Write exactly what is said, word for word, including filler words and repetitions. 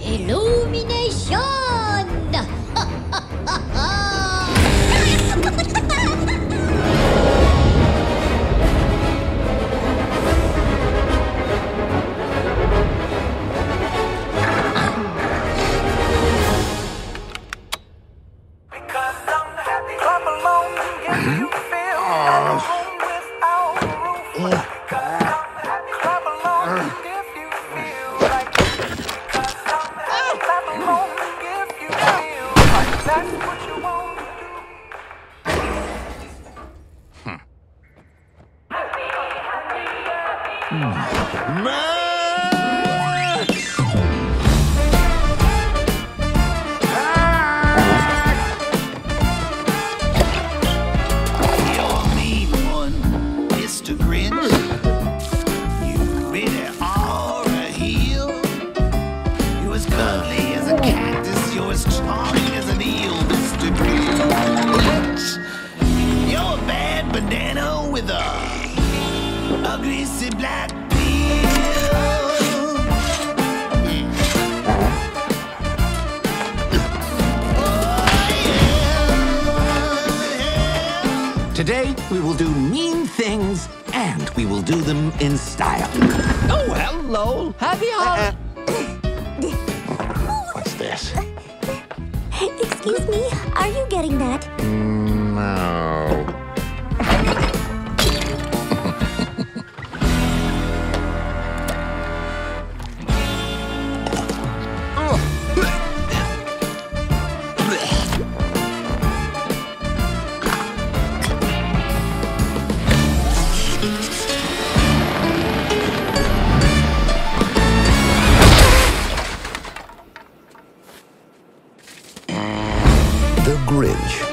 Illumination! Today, we will do mean things, and we will do them in style. Oh, hello. Happy holidays. What's this? Excuse me, are you getting that? Mm, no. The Grinch.